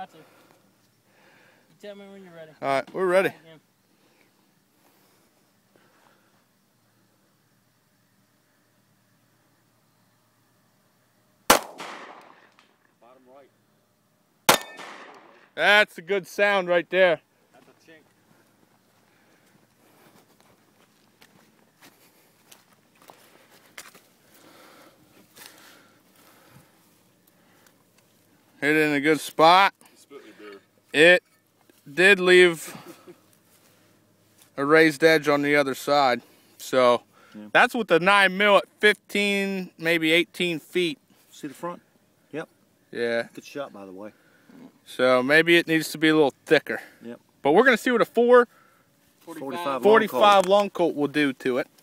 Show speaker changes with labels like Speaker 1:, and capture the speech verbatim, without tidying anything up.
Speaker 1: got to. You tell me when you're ready.
Speaker 2: All right, we're ready.
Speaker 1: Yeah.
Speaker 3: Bottom right.
Speaker 2: That's a good sound right there.
Speaker 3: That's a chink.
Speaker 2: Hit it in a good spot. It did leave a raised edge on the other side. So
Speaker 3: yeah.
Speaker 2: That's with the nine mil at fifteen, maybe eighteen feet.
Speaker 3: See the front? Yep.
Speaker 2: Yeah.
Speaker 3: Good shot, by the way.
Speaker 2: So maybe it needs to be a little thicker.
Speaker 3: Yep.
Speaker 2: But we're going to see what a four
Speaker 3: forty-five,
Speaker 2: forty-five long colt will do to it.